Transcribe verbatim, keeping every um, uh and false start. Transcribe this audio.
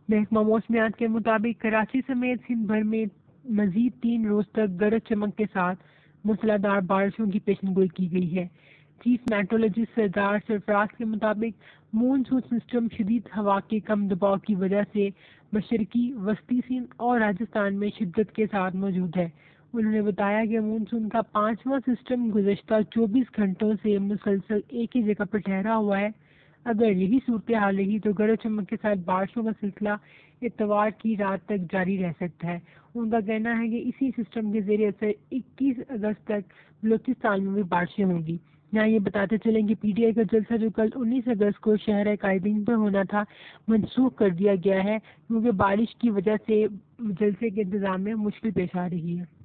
महकमा मौसमियात के मुताबिक कराची समेत सिंध भर में मजीद तीन रोज तक गरज चमक के साथ मूसलाधार बारिशों की पेशनगोई की गई है। चीफ मेट्रोलॉजिस्ट सरदार सरफराज के मुताबिक मानसून सिस्टम शदीद हवा के कम दबाव की वजह से मशरकी वस्ती सिंध और राजस्थान में शिद्दत के साथ मौजूद है। उन्होंने बताया कि मानसून का पांचवा सिस्टम गुज़श्ता चौबीस घंटों से मुसलसल एक ही जगह पर ठहरा हुआ है। अगर यही सूरत हाल रही तो गरज चमक के साथ बारिशों का सिलसिला इतवार की रात तक जारी रह सकता है। उनका कहना है कि इसी सिस्टम के जरिए से इक्कीस अगस्त तक बलूचिस्तान में भी बारिशें होंगी। यहाँ ये बताते चलें कि पीटीआई का जलसा जो कल उन्नीस अगस्त को शहर कायदीन पर होना था मनसूख कर दिया गया है क्योंकि बारिश की वजह से जलसे के इंतजाम में मुश्किल पेश आ रही है।